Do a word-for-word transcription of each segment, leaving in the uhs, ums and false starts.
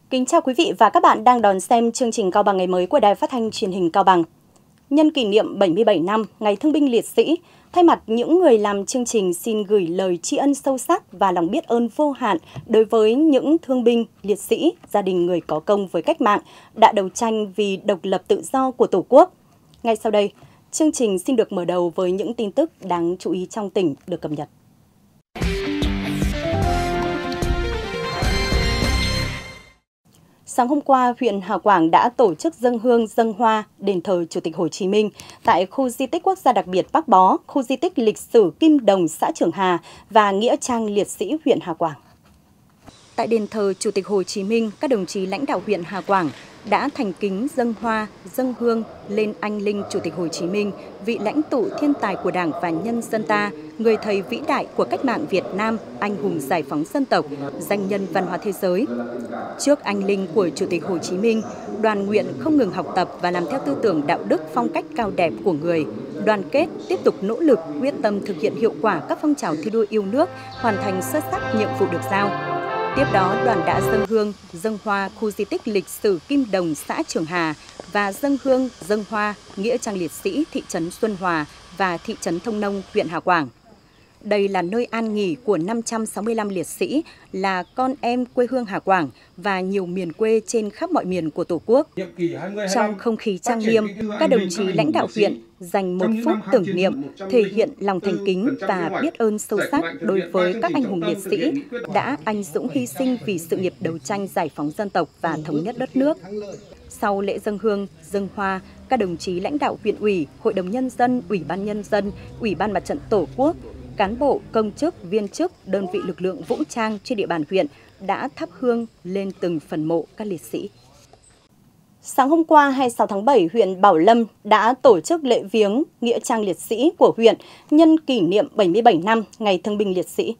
Kính chào quý vị và các bạn đang đón xem chương trình Cao Bằng ngày mới của Đài Phát thanh Truyền hình Cao Bằng. Nhân kỷ niệm bảy mươi bảy năm Ngày Thương binh Liệt sĩ, thay mặt những người làm chương trình xin gửi lời tri ân sâu sắc và lòng biết ơn vô hạn đối với những thương binh, liệt sĩ, gia đình người có công với cách mạng đã đấu tranh vì độc lập tự do của Tổ quốc. Ngay sau đây, chương trình xin được mở đầu với những tin tức đáng chú ý trong tỉnh được cập nhật. Sáng hôm qua, huyện Hà Quảng đã tổ chức dâng hương dâng hoa đền thờ Chủ tịch Hồ Chí Minh tại khu di tích quốc gia đặc biệt Bắc Bó, khu di tích lịch sử Kim Đồng, xã Trường Hà và nghĩa trang liệt sĩ huyện Hà Quảng. Tại đền thờ Chủ tịch Hồ Chí Minh, các đồng chí lãnh đạo huyện Hà Quảng đã thành kính dâng hoa, dâng hương lên anh linh Chủ tịch Hồ Chí Minh, vị lãnh tụ thiên tài của Đảng và nhân dân ta, người thầy vĩ đại của cách mạng Việt Nam, anh hùng giải phóng dân tộc, danh nhân văn hóa thế giới. Trước anh linh của Chủ tịch Hồ Chí Minh, đoàn nguyện không ngừng học tập và làm theo tư tưởng đạo đức phong cách cao đẹp của người, đoàn kết, tiếp tục nỗ lực, quyết tâm thực hiện hiệu quả các phong trào thi đua yêu nước, hoàn thành xuất sắc nhiệm vụ được giao. Tiếp đó, đoàn đã dâng hương, dâng hoa khu di tích lịch sử Kim Đồng, xã Trường Hà và dâng hương, dâng hoa nghĩa trang liệt sĩ thị trấn Xuân Hòa và thị trấn Thông Nông, huyện Hà Quảng. Đây là nơi an nghỉ của năm trăm sáu mươi lăm liệt sĩ, là con em quê hương Hà Quảng và nhiều miền quê trên khắp mọi miền của Tổ quốc. Trong không khí trang nghiêm, các đồng chí lãnh đạo huyện dành một phút tưởng niệm, thể hiện lòng thành kính và biết ơn sâu sắc đối với các anh hùng liệt sĩ đã anh dũng hy sinh vì sự nghiệp đấu tranh giải phóng dân tộc và thống nhất đất nước. Sau lễ dâng hương, dâng hoa, các đồng chí lãnh đạo huyện ủy, Hội đồng Nhân dân, Ủy ban Nhân dân, Ủy ban Mặt trận Tổ quốc, cán bộ, công chức, viên chức, đơn vị lực lượng vũ trang trên địa bàn huyện đã thắp hương lên từng phần mộ các liệt sĩ. Sáng hôm qua hai mươi sáu tháng bảy, huyện Bảo Lâm đã tổ chức lễ viếng nghĩa trang liệt sĩ của huyện nhân kỷ niệm bảy mươi bảy năm Ngày Thương binh Liệt sĩ.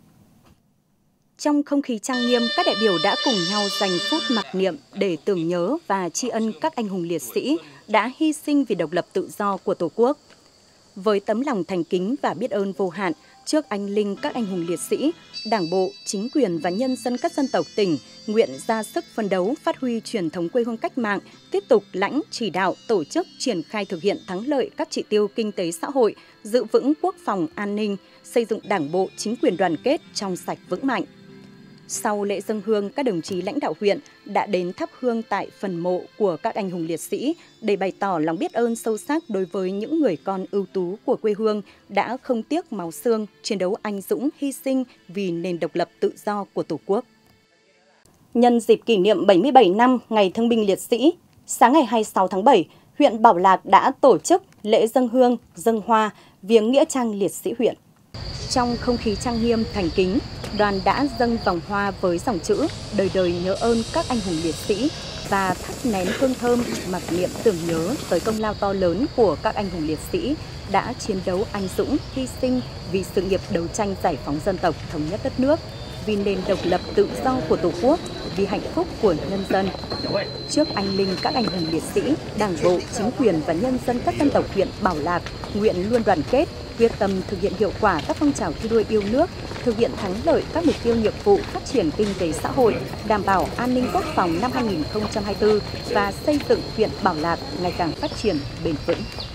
Trong không khí trang nghiêm, các đại biểu đã cùng nhau dành phút mặc niệm để tưởng nhớ và tri ân các anh hùng liệt sĩ đã hy sinh vì độc lập tự do của Tổ quốc. Với tấm lòng thành kính và biết ơn vô hạn trước anh linh các anh hùng liệt sĩ, Đảng bộ, chính quyền và nhân dân các dân tộc tỉnh nguyện ra sức phấn đấu phát huy truyền thống quê hương cách mạng, tiếp tục lãnh chỉ đạo tổ chức triển khai thực hiện thắng lợi các chỉ tiêu kinh tế xã hội, giữ vững quốc phòng an ninh, xây dựng Đảng bộ, chính quyền đoàn kết trong sạch vững mạnh. Sau lễ dâng hương, các đồng chí lãnh đạo huyện đã đến thắp hương tại phần mộ của các anh hùng liệt sĩ để bày tỏ lòng biết ơn sâu sắc đối với những người con ưu tú của quê hương đã không tiếc máu xương, chiến đấu anh dũng, hy sinh vì nền độc lập tự do của Tổ quốc. Nhân dịp kỷ niệm bảy mươi bảy năm Ngày Thương binh Liệt sĩ, sáng ngày hai mươi sáu tháng bảy, huyện Bảo Lạc đã tổ chức lễ dâng hương, dâng hoa viếng nghĩa trang liệt sĩ huyện. Trong không khí trang nghiêm thành kính, đoàn đã dâng vòng hoa với dòng chữ đời đời nhớ ơn các anh hùng liệt sĩ và thắp nén hương thơm mặc niệm tưởng nhớ tới công lao to lớn của các anh hùng liệt sĩ đã chiến đấu anh dũng, hy sinh vì sự nghiệp đấu tranh giải phóng dân tộc, thống nhất đất nước, vì nền độc lập tự do của Tổ quốc, vì hạnh phúc của nhân dân. Trước anh linh các anh hùng liệt sĩ, Đảng bộ, chính quyền và nhân dân các dân tộc huyện Bảo Lạc nguyện luôn đoàn kết, quyết tâm thực hiện hiệu quả các phong trào thi đua yêu nước, thực hiện thắng lợi các mục tiêu nhiệm vụ phát triển kinh tế xã hội, đảm bảo an ninh quốc phòng năm hai nghìn không trăm hai mươi tư và xây dựng huyện Bảo Lạc ngày càng phát triển bền vững.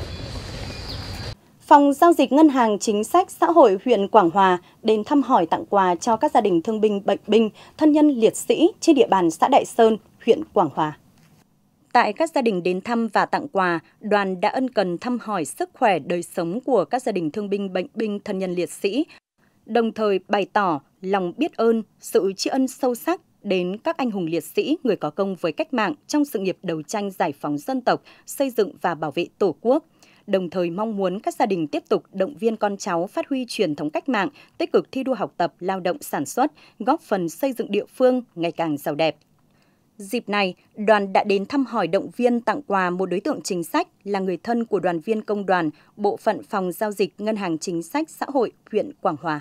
Phòng Giao dịch Ngân hàng Chính sách Xã hội huyện Quảng Hòa đến thăm hỏi tặng quà cho các gia đình thương binh, bệnh binh, thân nhân liệt sĩ trên địa bàn xã Đại Sơn, huyện Quảng Hòa. Tại các gia đình đến thăm và tặng quà, đoàn đã ân cần thăm hỏi sức khỏe đời sống của các gia đình thương binh, bệnh binh, thân nhân liệt sĩ, đồng thời bày tỏ lòng biết ơn, sự tri ân sâu sắc đến các anh hùng liệt sĩ, người có công với cách mạng trong sự nghiệp đấu tranh giải phóng dân tộc, xây dựng và bảo vệ Tổ quốc. Đồng thời mong muốn các gia đình tiếp tục động viên con cháu phát huy truyền thống cách mạng, tích cực thi đua học tập, lao động sản xuất, góp phần xây dựng địa phương ngày càng giàu đẹp. Dịp này, đoàn đã đến thăm hỏi động viên tặng quà một đối tượng chính sách là người thân của đoàn viên công đoàn, bộ phận Phòng Giao dịch Ngân hàng Chính sách Xã hội huyện Quảng Hòa.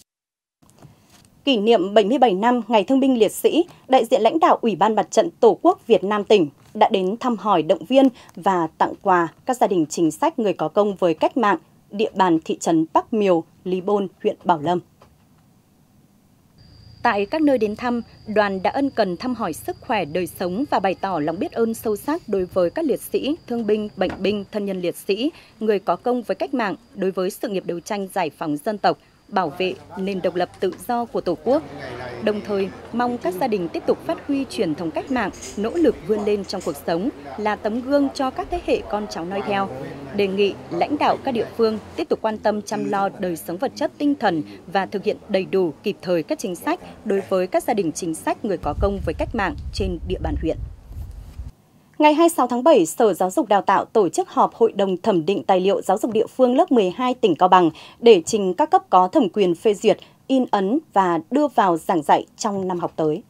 Kỷ niệm bảy mươi bảy năm Ngày Thương binh Liệt sĩ, đại diện lãnh đạo Ủy ban Mặt trận Tổ quốc Việt Nam tỉnh đã đến thăm hỏi động viên và tặng quà các gia đình chính sách người có công với cách mạng, địa bàn thị trấn Bắc Miều, Lý Bôn, huyện Bảo Lâm. Tại các nơi đến thăm, đoàn đã ân cần thăm hỏi sức khỏe, đời sống và bày tỏ lòng biết ơn sâu sắc đối với các liệt sĩ, thương binh, bệnh binh, thân nhân liệt sĩ, người có công với cách mạng đối với sự nghiệp đấu tranh giải phóng dân tộc, bảo vệ nền độc lập tự do của Tổ quốc. Đồng thời, mong các gia đình tiếp tục phát huy truyền thống cách mạng, nỗ lực vươn lên trong cuộc sống, là tấm gương cho các thế hệ con cháu noi theo. Đề nghị lãnh đạo các địa phương tiếp tục quan tâm chăm lo đời sống vật chất tinh thần và thực hiện đầy đủ kịp thời các chính sách đối với các gia đình chính sách người có công với cách mạng trên địa bàn huyện. Ngày hai mươi sáu tháng bảy, Sở Giáo dục Đào tạo tổ chức họp Hội đồng thẩm định tài liệu giáo dục địa phương lớp mười hai tỉnh Cao Bằng để trình các cấp có thẩm quyền phê duyệt, in ấn và đưa vào giảng dạy trong năm học tới.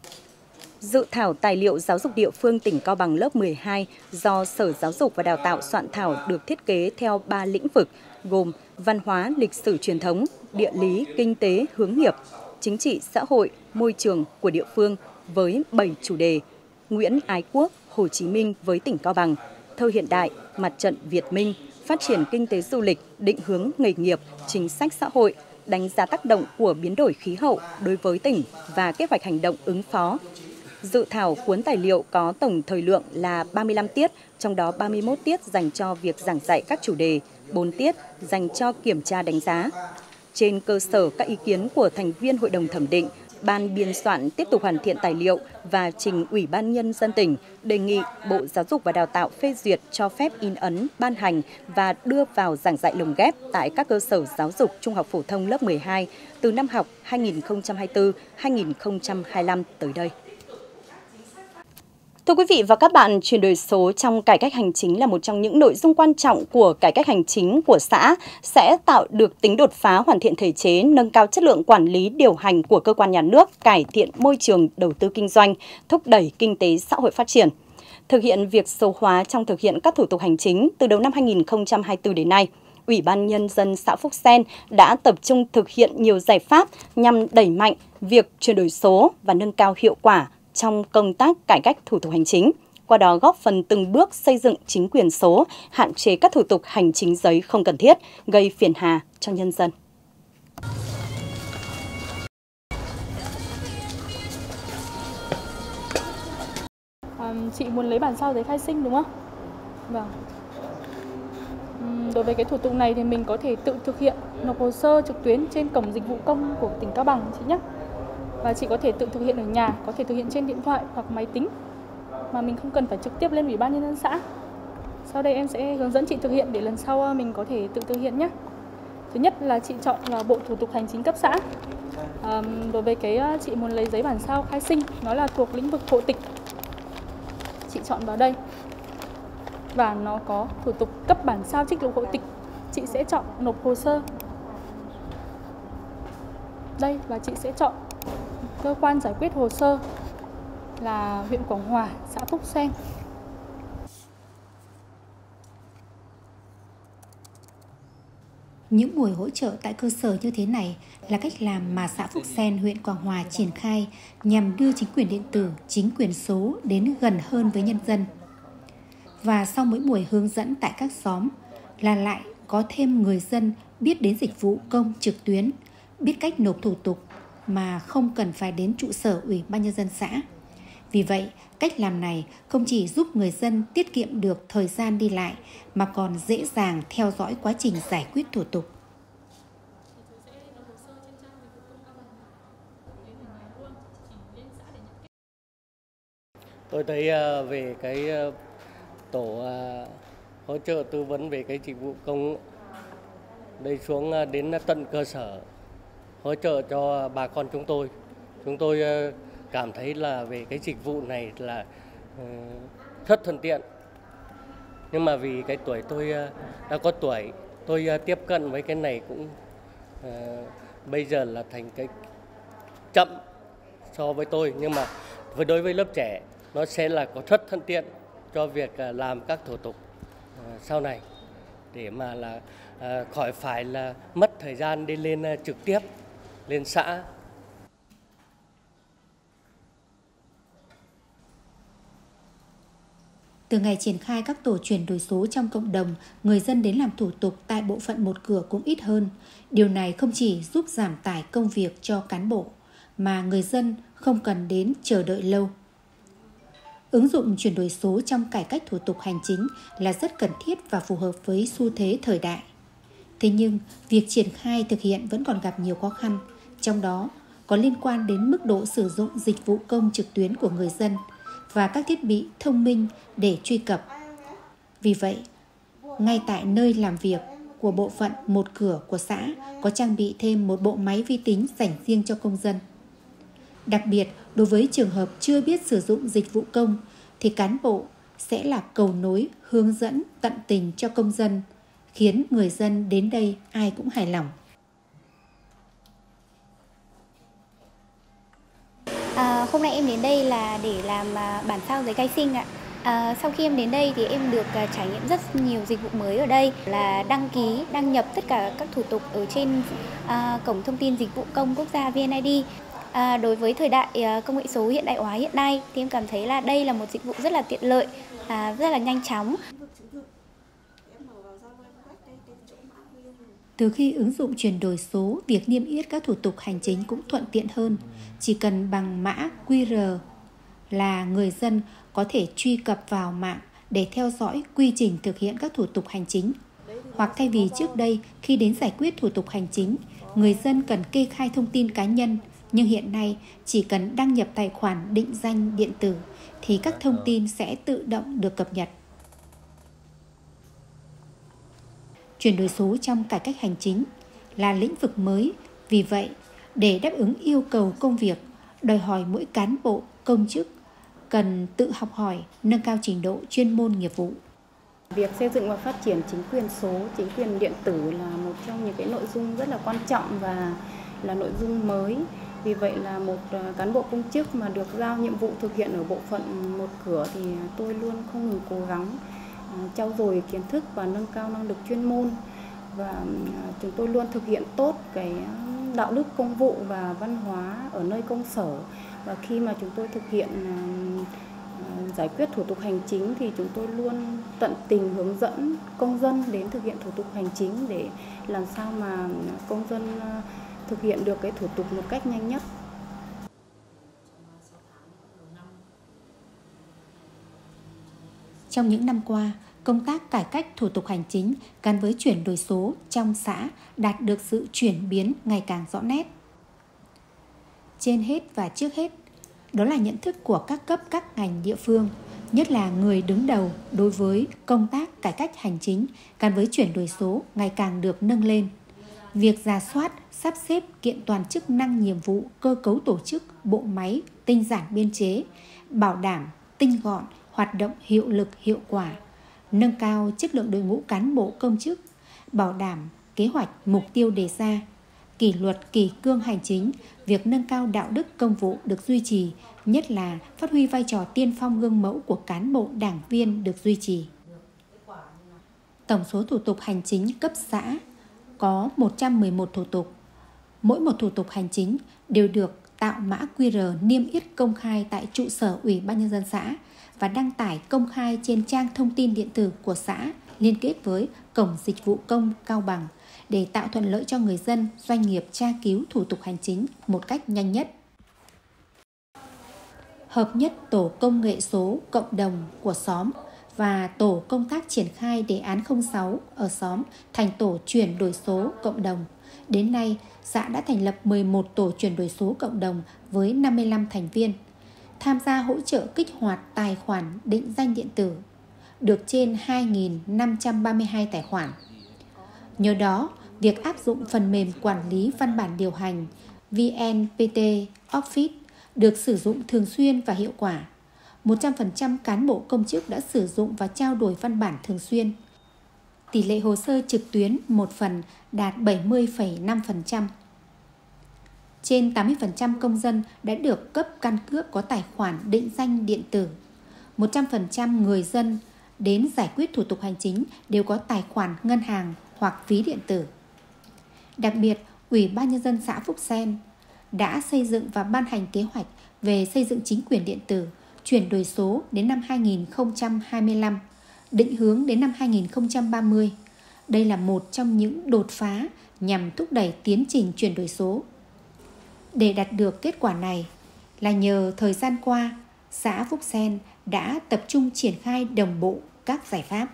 Dự thảo tài liệu giáo dục địa phương tỉnh Cao Bằng lớp mười hai do Sở Giáo dục và Đào tạo soạn thảo được thiết kế theo ba lĩnh vực gồm văn hóa, lịch sử truyền thống, địa lý, kinh tế, hướng nghiệp, chính trị, xã hội, môi trường của địa phương với bảy chủ đề: Nguyễn Ái Quốc, Hồ Chí Minh với tỉnh Cao Bằng, thơ hiện đại, mặt trận Việt Minh, phát triển kinh tế du lịch, định hướng nghề nghiệp, chính sách xã hội, đánh giá tác động của biến đổi khí hậu đối với tỉnh và kế hoạch hành động ứng phó. Dự thảo cuốn tài liệu có tổng thời lượng là ba mươi lăm tiết, trong đó ba mươi mốt tiết dành cho việc giảng dạy các chủ đề, bốn tiết dành cho kiểm tra đánh giá. Trên cơ sở các ý kiến của thành viên Hội đồng thẩm định, Ban biên soạn tiếp tục hoàn thiện tài liệu và trình Ủy ban Nhân dân tỉnh, đề nghị Bộ Giáo dục và Đào tạo phê duyệt cho phép in ấn, ban hành và đưa vào giảng dạy lồng ghép tại các cơ sở giáo dục trung học phổ thông lớp mười hai từ năm học hai nghìn không trăm hai mươi tư hai nghìn không trăm hai mươi lăm tới đây. Thưa quý vị và các bạn, chuyển đổi số trong cải cách hành chính là một trong những nội dung quan trọng của cải cách hành chính của xã, sẽ tạo được tính đột phá, hoàn thiện thể chế, nâng cao chất lượng quản lý điều hành của cơ quan nhà nước, cải thiện môi trường đầu tư kinh doanh, thúc đẩy kinh tế xã hội phát triển. Thực hiện việc số hóa trong thực hiện các thủ tục hành chính từ đầu năm hai nghìn không trăm hai mươi tư đến nay, Ủy ban Nhân dân xã Phúc Sen đã tập trung thực hiện nhiều giải pháp nhằm đẩy mạnh việc chuyển đổi số và nâng cao hiệu quả trong công tác cải cách thủ tục hành chính, qua đó góp phần từng bước xây dựng chính quyền số, hạn chế các thủ tục hành chính giấy không cần thiết, gây phiền hà cho nhân dân. À, chị muốn lấy bản sao giấy khai sinh đúng không? Vâng. Đối với cái thủ tục này thì mình có thể tự thực hiện nộp hồ sơ trực tuyến trên cổng dịch vụ công của tỉnh Cao Bằng chị nhé. Và chị có thể tự thực hiện ở nhà, có thể thực hiện trên điện thoại hoặc máy tính mà mình không cần phải trực tiếp lên Ủy ban Nhân dân xã. Sau đây em sẽ hướng dẫn chị thực hiện để lần sau mình có thể tự thực hiện nhé. Thứ nhất là chị chọn vào bộ thủ tục hành chính cấp xã. À, đối với cái chị muốn lấy giấy bản sao khai sinh, nó là thuộc lĩnh vực hộ tịch. Chị chọn vào đây và nó có thủ tục cấp bản sao trích lục hộ tịch. Chị sẽ chọn nộp hồ sơ đây và chị sẽ chọn cơ quan giải quyết hồ sơ là huyện Quảng Hòa, xã Phúc Sen. Những buổi hỗ trợ tại cơ sở như thế này là cách làm mà xã Phúc Sen, huyện Quảng Hòa triển khai nhằm đưa chính quyền điện tử, chính quyền số đến gần hơn với nhân dân. Và sau mỗi buổi hướng dẫn tại các xóm là lại có thêm người dân biết đến dịch vụ công trực tuyến, biết cách nộp thủ tục mà không cần phải đến trụ sở Ủy ban Nhân dân xã. Vì vậy, cách làm này không chỉ giúp người dân tiết kiệm được thời gian đi lại mà còn dễ dàng theo dõi quá trình giải quyết thủ tục. Tôi thấy về cái tổ hỗ trợ tư vấn về cái dịch vụ công đây xuống đến tận cơ sở hỗ trợ cho bà con chúng tôi. Chúng tôi cảm thấy là về cái dịch vụ này là rất thuận tiện. Nhưng mà vì cái tuổi tôi đã có tuổi, tôi tiếp cận với cái này cũng uh, bây giờ là thành cái chậm so với tôi. Nhưng mà với đối với lớp trẻ, nó sẽ là có rất thuận tiện cho việc làm các thủ tục uh, sau này. Để mà là uh, khỏi phải là mất thời gian đi lên uh, trực tiếp lên xã. Từ ngày triển khai các tổ chuyển đổi số trong cộng đồng, người dân đến làm thủ tục tại bộ phận một cửa cũng ít hơn. Điều này không chỉ giúp giảm tải công việc cho cán bộ, mà người dân không cần đến chờ đợi lâu. Ứng dụng chuyển đổi số trong cải cách thủ tục hành chính là rất cần thiết và phù hợp với xu thế thời đại. Thế nhưng, việc triển khai thực hiện vẫn còn gặp nhiều khó khăn, trong đó có liên quan đến mức độ sử dụng dịch vụ công trực tuyến của người dân và các thiết bị thông minh để truy cập. Vì vậy, ngay tại nơi làm việc của bộ phận một cửa của xã có trang bị thêm một bộ máy vi tính dành riêng cho công dân. Đặc biệt, đối với trường hợp chưa biết sử dụng dịch vụ công, thì cán bộ sẽ là cầu nối, hướng dẫn tận tình cho công dân, khiến người dân đến đây ai cũng hài lòng. À, hôm nay em đến đây là để làm bản sao giấy khai sinh ạ. À, sau khi em đến đây thì em được uh, trải nghiệm rất nhiều dịch vụ mới ở đây, là đăng ký, đăng nhập tất cả các thủ tục ở trên uh, cổng thông tin dịch vụ công quốc gia vê en i đê. À, đối với thời đại uh, công nghệ số hiện đại hóa hiện nay thì em cảm thấy là đây là một dịch vụ rất là tiện lợi, uh, rất là nhanh chóng. Từ khi ứng dụng chuyển đổi số, việc niêm yết các thủ tục hành chính cũng thuận tiện hơn. Chỉ cần bằng mã quy rờ là người dân có thể truy cập vào mạng để theo dõi quy trình thực hiện các thủ tục hành chính. Hoặc thay vì trước đây, khi đến giải quyết thủ tục hành chính, người dân cần kê khai thông tin cá nhân, nhưng hiện nay chỉ cần đăng nhập tài khoản định danh điện tử thì các thông tin sẽ tự động được cập nhật. Chuyển đổi số trong cải cách hành chính là lĩnh vực mới, vì vậy, để đáp ứng yêu cầu công việc, đòi hỏi mỗi cán bộ, công chức cần tự học hỏi, nâng cao trình độ chuyên môn nghiệp vụ. Việc xây dựng và phát triển chính quyền số, chính quyền điện tử là một trong những cái nội dung rất là quan trọng và là nội dung mới. Vì vậy là một cán bộ công chức mà được giao nhiệm vụ thực hiện ở bộ phận một cửa thì tôi luôn không ngừng cố gắng trau dồi kiến thức và nâng cao năng lực chuyên môn. Và chúng tôi luôn thực hiện tốt cái đạo đức công vụ và văn hóa ở nơi công sở. Và khi mà chúng tôi thực hiện giải quyết thủ tục hành chính thì chúng tôi luôn tận tình hướng dẫn công dân đến thực hiện thủ tục hành chính để làm sao mà công dân thực hiện được cái thủ tục một cách nhanh nhất. Trong những năm qua, công tác cải cách thủ tục hành chính gắn với chuyển đổi số trong xã đạt được sự chuyển biến ngày càng rõ nét. Trên hết và trước hết, đó là nhận thức của các cấp các ngành địa phương, nhất là người đứng đầu đối với công tác cải cách hành chính gắn với chuyển đổi số ngày càng được nâng lên. Việc rà soát, sắp xếp kiện toàn chức năng nhiệm vụ, cơ cấu tổ chức, bộ máy, tinh giản biên chế, bảo đảm tinh gọn, hoạt động hiệu lực hiệu quả, nâng cao chất lượng đội ngũ cán bộ công chức, bảo đảm kế hoạch mục tiêu đề ra, kỷ luật kỷ cương hành chính, việc nâng cao đạo đức công vụ được duy trì, nhất là phát huy vai trò tiên phong gương mẫu của cán bộ đảng viên được duy trì. Tổng số thủ tục hành chính cấp xã có một trăm mười một thủ tục. Mỗi một thủ tục hành chính đều được tạo mã quy rờ niêm yết công khai tại trụ sở Ủy ban Nhân dân xã và đăng tải công khai trên trang thông tin điện tử của xã liên kết với Cổng Dịch vụ Công Cao Bằng để tạo thuận lợi cho người dân, doanh nghiệp tra cứu thủ tục hành chính một cách nhanh nhất. Hợp nhất tổ công nghệ số cộng đồng của xóm và tổ công tác triển khai đề án không sáu ở xóm thành tổ chuyển đổi số cộng đồng. Đến nay, xã đã thành lập mười một tổ chuyển đổi số cộng đồng với năm mươi lăm thành viên, tham gia hỗ trợ kích hoạt tài khoản định danh điện tử, được trên hai nghìn năm trăm ba mươi hai tài khoản. Nhờ đó, việc áp dụng phần mềm quản lý văn bản điều hành vê en pê tê Office được sử dụng thường xuyên và hiệu quả. một trăm phần trăm cán bộ công chức đã sử dụng và trao đổi văn bản thường xuyên. Tỷ lệ hồ sơ trực tuyến một phần đạt bảy mươi phẩy năm phần trăm. Trên tám mươi phần trăm công dân đã được cấp căn cước có tài khoản định danh điện tử. một trăm phần trăm người dân đến giải quyết thủ tục hành chính đều có tài khoản ngân hàng hoặc ví điện tử. Đặc biệt, Ủy ban Nhân dân xã Phúc Sen đã xây dựng và ban hành kế hoạch về xây dựng chính quyền điện tử, chuyển đổi số đến năm hai nghìn không trăm hai mươi lăm, định hướng đến năm hai nghìn không trăm ba mươi. Đây là một trong những đột phá nhằm thúc đẩy tiến trình chuyển đổi số. Để đạt được kết quả này là nhờ thời gian qua, xã Phúc Sen đã tập trung triển khai đồng bộ các giải pháp.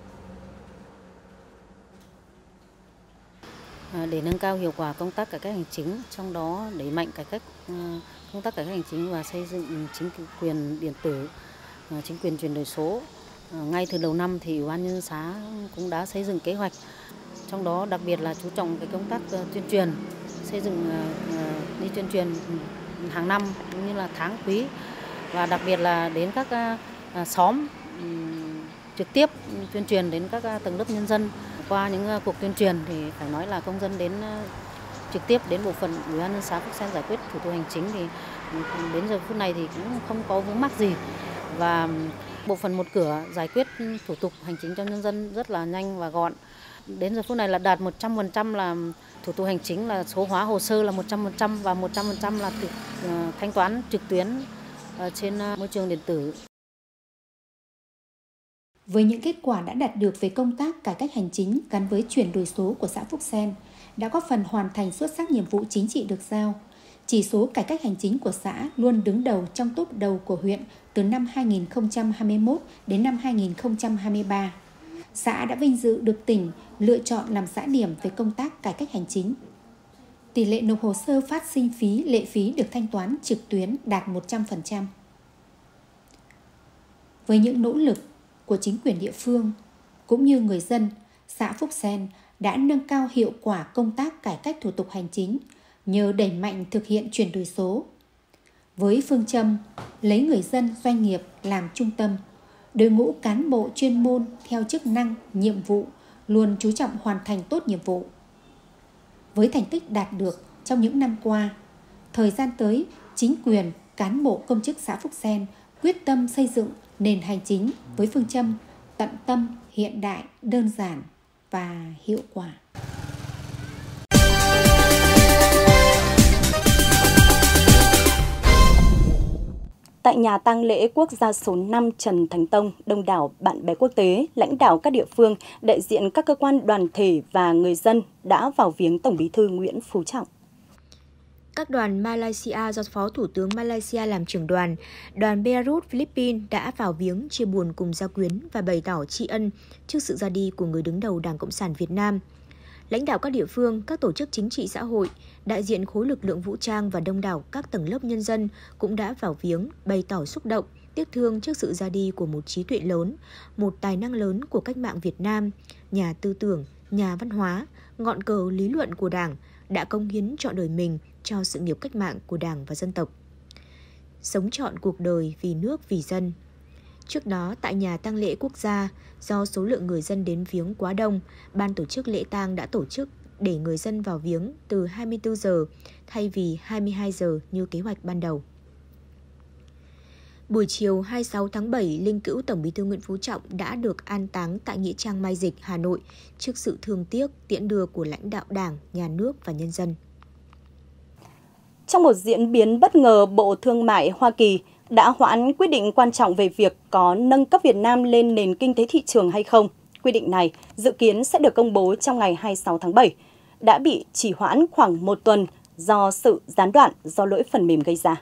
Để nâng cao hiệu quả công tác cải cách hành chính, trong đó đẩy mạnh cải cách công tác cải cách hành chính và xây dựng chính quyền điện tử, chính quyền chuyển đổi số. Ngay từ đầu năm thì Ủy ban nhân dân xã cũng đã xây dựng kế hoạch, trong đó đặc biệt là chú trọng cái công tác tuyên truyền, xây dựng đi tuyên truyền hàng năm cũng như là tháng quý, và đặc biệt là đến các xóm trực tiếp tuyên truyền đến các tầng lớp nhân dân. Qua những cuộc tuyên truyền thì phải nói là công dân đến trực tiếp đến bộ phận Ủy ban nhân dân xã Phúc Sen giải quyết thủ tục hành chính thì đến giờ phút này thì cũng không có vướng mắc gì, và bộ phận một cửa giải quyết thủ tục hành chính cho nhân dân rất là nhanh và gọn. Đến giờ phút này là đạt một trăm phần trăm là thủ tục hành chính, là số hóa hồ sơ là một trăm phần trăm và một trăm phần trăm là thực, uh, thanh toán trực tuyến uh, trên uh, môi trường điện tử. Với những kết quả đã đạt được về công tác cải cách hành chính gắn với chuyển đổi số của xã Phúc Sen đã góp phần hoàn thành xuất sắc nhiệm vụ chính trị được giao. Chỉ số cải cách hành chính của xã luôn đứng đầu trong top đầu của huyện từ năm hai nghìn không trăm hai mươi mốt đến năm hai nghìn không trăm hai mươi ba. Xã đã vinh dự được tỉnh lựa chọn làm xã điểm về công tác cải cách hành chính. Tỷ lệ nộp hồ sơ phát sinh phí, lệ phí được thanh toán trực tuyến đạt một trăm phần trăm. Với những nỗ lực của chính quyền địa phương cũng như người dân, xã Phúc Sen đã nâng cao hiệu quả công tác cải cách thủ tục hành chính nhờ đẩy mạnh thực hiện chuyển đổi số. Với phương châm lấy người dân, doanh nghiệp làm trung tâm, đội ngũ cán bộ chuyên môn theo chức năng, nhiệm vụ luôn chú trọng hoàn thành tốt nhiệm vụ. Với thành tích đạt được trong những năm qua, thời gian tới, chính quyền, cán bộ công chức xã Phúc Sen quyết tâm xây dựng nền hành chính với phương châm tận tâm, hiện đại, đơn giản và hiệu quả. Tại nhà tang lễ quốc gia số năm Trần Thánh Tông, đông đảo bạn bè quốc tế, lãnh đạo các địa phương, đại diện các cơ quan đoàn thể và người dân đã vào viếng Tổng Bí thư Nguyễn Phú Trọng. Các đoàn Malaysia do Phó Thủ tướng Malaysia làm trưởng đoàn, đoàn Beirut, Philippines đã vào viếng, chia buồn cùng gia quyến và bày tỏ tri ân trước sự ra đi của người đứng đầu Đảng Cộng sản Việt Nam. Lãnh đạo các địa phương, các tổ chức chính trị xã hội, đại diện khối lực lượng vũ trang và đông đảo các tầng lớp nhân dân cũng đã vào viếng, bày tỏ xúc động, tiếc thương trước sự ra đi của một trí tuệ lớn, một tài năng lớn của cách mạng Việt Nam, nhà tư tưởng, nhà văn hóa, ngọn cờ lý luận của Đảng, đã cống hiến trọn đời mình cho sự nghiệp cách mạng của Đảng và dân tộc. Sống trọn cuộc đời vì nước, vì dân. Trước đó, tại nhà tang lễ quốc gia, do số lượng người dân đến viếng quá đông, ban tổ chức lễ tang đã tổ chức để người dân vào viếng từ hai mươi tư giờ thay vì hai mươi hai giờ như kế hoạch ban đầu. Buổi chiều hai mươi sáu tháng bảy, linh cữu Tổng Bí thư Nguyễn Phú Trọng đã được an táng tại Nghĩa trang Mai Dịch, Hà Nội trước sự thương tiếc, tiễn đưa của lãnh đạo Đảng, Nhà nước và nhân dân. Trong một diễn biến bất ngờ, Bộ Thương mại Hoa Kỳ đã hoãn quyết định quan trọng về việc có nâng cấp Việt Nam lên nền kinh tế thị trường hay không. Quyết định này dự kiến sẽ được công bố trong ngày hai mươi sáu tháng bảy, đã bị trì hoãn khoảng một tuần do sự gián đoạn do lỗi phần mềm gây ra.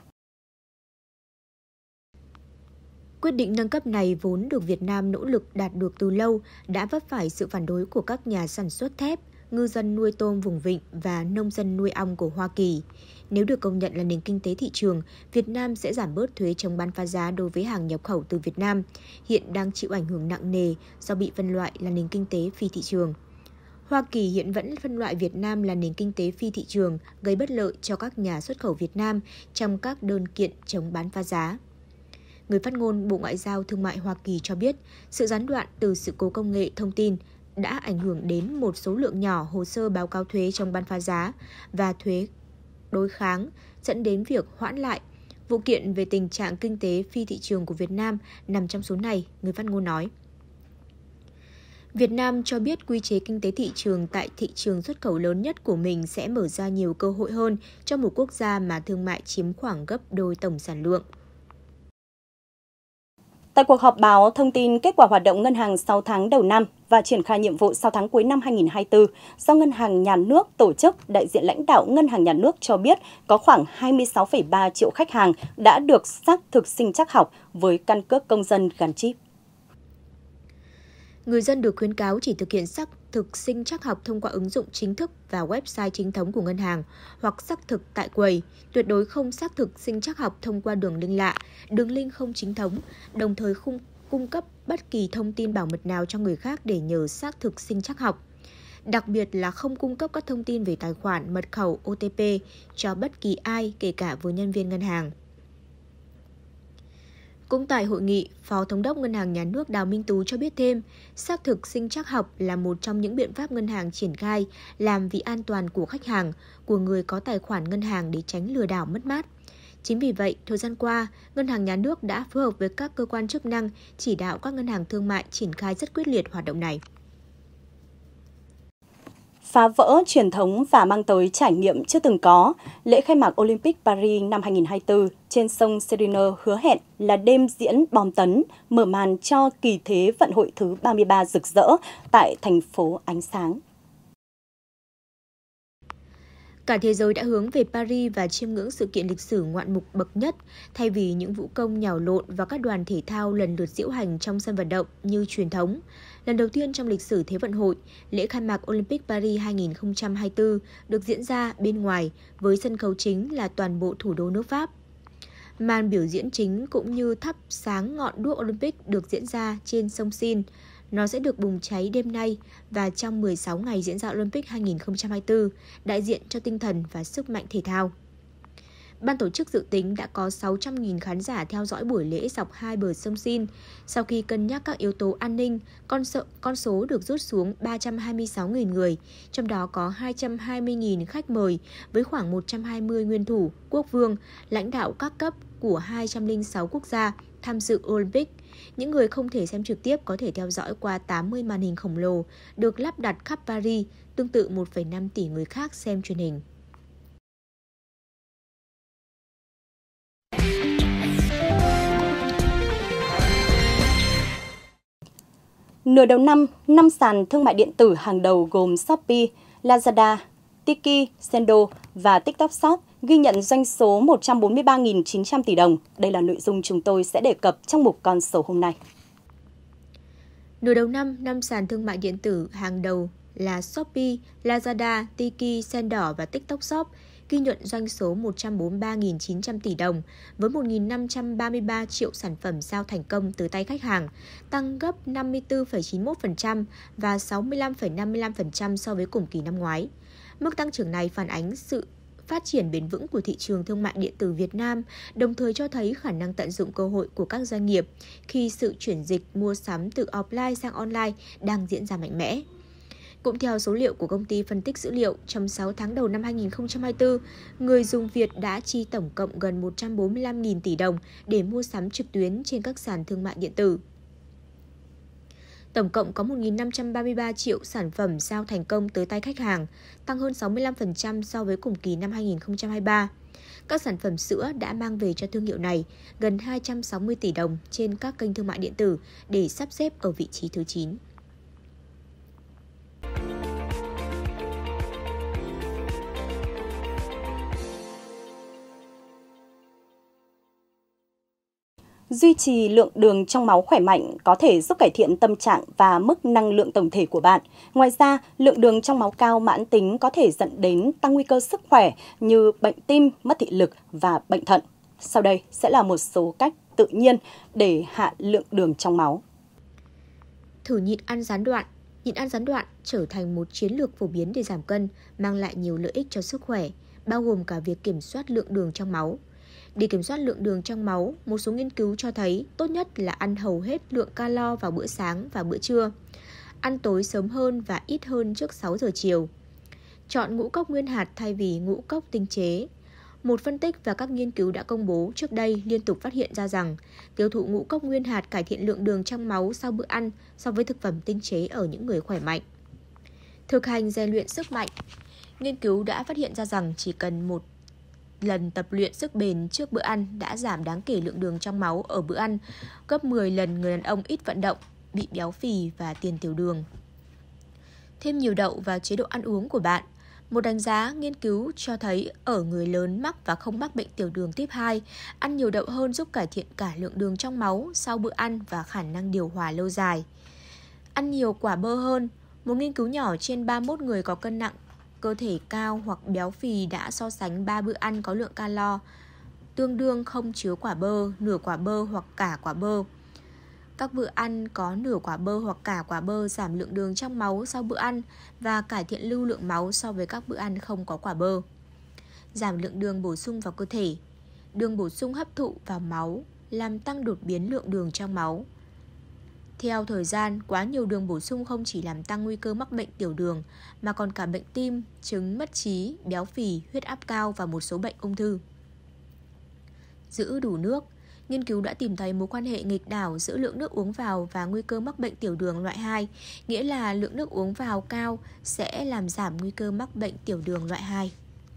Quyết định nâng cấp này vốn được Việt Nam nỗ lực đạt được từ lâu đã vấp phải sự phản đối của các nhà sản xuất thép, ngư dân nuôi tôm vùng vịnh và nông dân nuôi ong của Hoa Kỳ. Nếu được công nhận là nền kinh tế thị trường, Việt Nam sẽ giảm bớt thuế chống bán phá giá đối với hàng nhập khẩu từ Việt Nam, hiện đang chịu ảnh hưởng nặng nề do bị phân loại là nền kinh tế phi thị trường. Hoa Kỳ hiện vẫn phân loại Việt Nam là nền kinh tế phi thị trường, gây bất lợi cho các nhà xuất khẩu Việt Nam trong các đơn kiện chống bán phá giá. Người phát ngôn Bộ Ngoại giao Thương mại Hoa Kỳ cho biết, sự gián đoạn từ sự cố công nghệ thông tin đã ảnh hưởng đến một số lượng nhỏ hồ sơ báo cáo thuế chống bán phá giá và thuế đối kháng, dẫn đến việc hoãn lại. Vụ kiện về tình trạng kinh tế phi thị trường của Việt Nam nằm trong số này, người phát ngôn nói. Việt Nam cho biết quy chế kinh tế thị trường tại thị trường xuất khẩu lớn nhất của mình sẽ mở ra nhiều cơ hội hơn cho một quốc gia mà thương mại chiếm khoảng gấp đôi tổng sản lượng. Tại cuộc họp báo thông tin kết quả hoạt động ngân hàng sáu tháng đầu năm và triển khai nhiệm vụ sáu tháng cuối năm hai nghìn không trăm hai mươi tư do Ngân hàng Nhà nước tổ chức, đại diện lãnh đạo Ngân hàng Nhà nước cho biết có khoảng hai mươi sáu phẩy ba triệu khách hàng đã được xác thực sinh trắc học với căn cước công dân gắn chip. Người dân được khuyến cáo chỉ thực hiện xác thực sinh trắc học thông qua ứng dụng chính thức và website chính thống của ngân hàng hoặc xác thực tại quầy, tuyệt đối không xác thực sinh trắc học thông qua đường link lạ, đường link không chính thống, đồng thời không cung cấp bất kỳ thông tin bảo mật nào cho người khác để nhờ xác thực sinh trắc học. Đặc biệt là không cung cấp các thông tin về tài khoản, mật khẩu, ô tê pê cho bất kỳ ai, kể cả với nhân viên ngân hàng. Cũng tại hội nghị, Phó Thống đốc Ngân hàng Nhà nước Đào Minh Tú cho biết thêm, xác thực sinh trắc học là một trong những biện pháp ngân hàng triển khai làm vì an toàn của khách hàng, của người có tài khoản ngân hàng để tránh lừa đảo mất mát. Chính vì vậy, thời gian qua, Ngân hàng Nhà nước đã phối hợp với các cơ quan chức năng chỉ đạo các ngân hàng thương mại triển khai rất quyết liệt hoạt động này. Phá vỡ truyền thống và mang tới trải nghiệm chưa từng có, lễ khai mạc Olympic Paris năm hai nghìn không trăm hai mươi tư trên sông Seine hứa hẹn là đêm diễn bom tấn, mở màn cho kỳ thế vận hội thứ ba mươi ba rực rỡ tại thành phố ánh sáng. Cả thế giới đã hướng về Paris và chiêm ngưỡng sự kiện lịch sử ngoạn mục bậc nhất, thay vì những vũ công nhào lộn và các đoàn thể thao lần lượt diễu hành trong sân vận động như truyền thống. Lần đầu tiên trong lịch sử Thế vận hội, lễ khai mạc Olympic Paris hai nghìn không trăm hai mươi tư được diễn ra bên ngoài với sân khấu chính là toàn bộ thủ đô nước Pháp. Màn biểu diễn chính cũng như thắp sáng ngọn đuốc Olympic được diễn ra trên sông Seine. Nó sẽ được bùng cháy đêm nay và trong mười sáu ngày diễn ra Olympic hai nghìn không trăm hai mươi tư, đại diện cho tinh thần và sức mạnh thể thao. Ban tổ chức dự tính đã có sáu trăm nghìn khán giả theo dõi buổi lễ dọc hai bờ sông Seine. Sau khi cân nhắc các yếu tố an ninh, con, số, con số được rút xuống ba trăm hai mươi sáu nghìn người, trong đó có hai trăm hai mươi nghìn khách mời với khoảng một trăm hai mươi nguyên thủ, quốc vương, lãnh đạo các cấp của hai trăm lẻ sáu quốc gia tham dự Olympic. Những người không thể xem trực tiếp có thể theo dõi qua tám mươi màn hình khổng lồ được lắp đặt khắp Paris, tương tự một phẩy năm tỷ người khác xem truyền hình. Nửa đầu năm, năm sàn thương mại điện tử hàng đầu gồm Shopee, Lazada, Tiki, Sendo và TikTok Shop ghi nhận doanh số một trăm bốn mươi ba nghìn chín trăm tỷ đồng. Đây là nội dung chúng tôi sẽ đề cập trong mục Con số hôm nay. Nửa đầu năm, năm sàn thương mại điện tử hàng đầu là Shopee, Lazada, Tiki, Sendo và TikTok Shop ghi nhận doanh số một trăm bốn mươi ba nghìn chín trăm tỷ đồng với một nghìn năm trăm ba mươi ba triệu sản phẩm giao thành công từ tay khách hàng, tăng gấp năm mươi tư phẩy chín mươi mốt phần trăm và sáu mươi lăm phẩy năm mươi lăm phần trăm so với cùng kỳ năm ngoái. Mức tăng trưởng này phản ánh sự phát triển bền vững của thị trường thương mại điện tử Việt Nam, đồng thời cho thấy khả năng tận dụng cơ hội của các doanh nghiệp khi sự chuyển dịch mua sắm từ offline sang online đang diễn ra mạnh mẽ. Cũng theo số liệu của công ty phân tích dữ liệu, trong sáu tháng đầu năm hai nghìn không trăm hai mươi tư, người dùng Việt đã chi tổng cộng gần một trăm bốn mươi lăm nghìn tỷ đồng để mua sắm trực tuyến trên các sàn thương mại điện tử. Tổng cộng có một nghìn năm trăm ba mươi ba triệu sản phẩm giao thành công tới tay khách hàng, tăng hơn sáu mươi lăm phần trăm so với cùng kỳ năm hai nghìn không trăm hai mươi ba. Các sản phẩm sữa đã mang về cho thương hiệu này gần hai trăm sáu mươi tỷ đồng trên các kênh thương mại điện tử để sắp xếp ở vị trí thứ chín. Duy trì lượng đường trong máu khỏe mạnh có thể giúp cải thiện tâm trạng và mức năng lượng tổng thể của bạn. Ngoài ra, lượng đường trong máu cao mãn tính có thể dẫn đến tăng nguy cơ sức khỏe như bệnh tim, mất thị lực và bệnh thận. Sau đây sẽ là một số cách tự nhiên để hạ lượng đường trong máu. Thử nhịn ăn gián đoạn. Nhịn ăn gián đoạn trở thành một chiến lược phổ biến để giảm cân, mang lại nhiều lợi ích cho sức khỏe, bao gồm cả việc kiểm soát lượng đường trong máu. Để kiểm soát lượng đường trong máu, một số nghiên cứu cho thấy tốt nhất là ăn hầu hết lượng calo vào bữa sáng và bữa trưa. Ăn tối sớm hơn và ít hơn trước sáu giờ chiều. Chọn ngũ cốc nguyên hạt thay vì ngũ cốc tinh chế. Một phân tích và các nghiên cứu đã công bố trước đây liên tục phát hiện ra rằng tiêu thụ ngũ cốc nguyên hạt cải thiện lượng đường trong máu sau bữa ăn so với thực phẩm tinh chế ở những người khỏe mạnh. Thực hành rèn luyện sức mạnh. Nghiên cứu đã phát hiện ra rằng chỉ cần một lần tập luyện sức bền trước bữa ăn đã giảm đáng kể lượng đường trong máu ở bữa ăn, gấp mười lần người đàn ông ít vận động, bị béo phì và tiền tiểu đường. Thêm nhiều đậu vào chế độ ăn uống của bạn. Một đánh giá nghiên cứu cho thấy ở người lớn mắc và không mắc bệnh tiểu đường tuyếp hai, ăn nhiều đậu hơn giúp cải thiện cả lượng đường trong máu sau bữa ăn và khả năng điều hòa lâu dài. Ăn nhiều quả bơ hơn. Một nghiên cứu nhỏ trên ba mươi mốt người có cân nặng cơ thể cao hoặc béo phì đã so sánh ba bữa ăn có lượng calo tương đương không chứa quả bơ, nửa quả bơ hoặc cả quả bơ. Các bữa ăn có nửa quả bơ hoặc cả quả bơ giảm lượng đường trong máu sau bữa ăn và cải thiện lưu lượng máu so với các bữa ăn không có quả bơ. Giảm lượng đường bổ sung vào cơ thể. Đường bổ sung hấp thụ vào máu làm tăng đột biến lượng đường trong máu. Theo thời gian, quá nhiều đường bổ sung không chỉ làm tăng nguy cơ mắc bệnh tiểu đường mà còn cả bệnh tim, chứng mất trí, béo phì, huyết áp cao và một số bệnh ung thư. Giữ đủ nước. Nghiên cứu đã tìm thấy mối quan hệ nghịch đảo giữa lượng nước uống vào và nguy cơ mắc bệnh tiểu đường loại hai, nghĩa là lượng nước uống vào cao sẽ làm giảm nguy cơ mắc bệnh tiểu đường loại hai.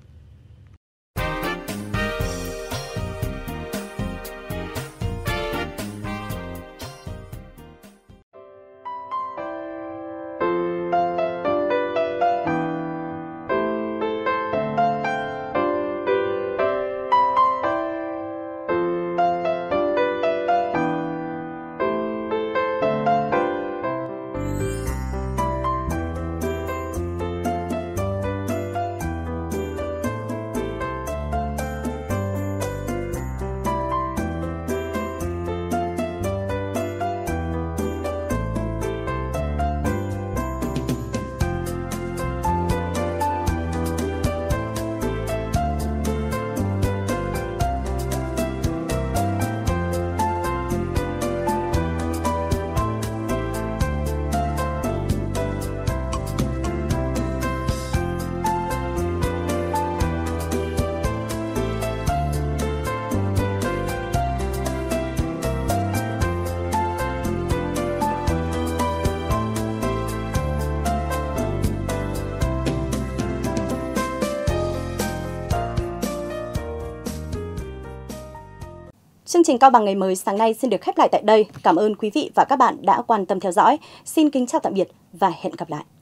Chương trình Cao Bằng ngày mới sáng nay xin được khép lại tại đây. Cảm ơn quý vị và các bạn đã quan tâm theo dõi. Xin kính chào tạm biệt và hẹn gặp lại.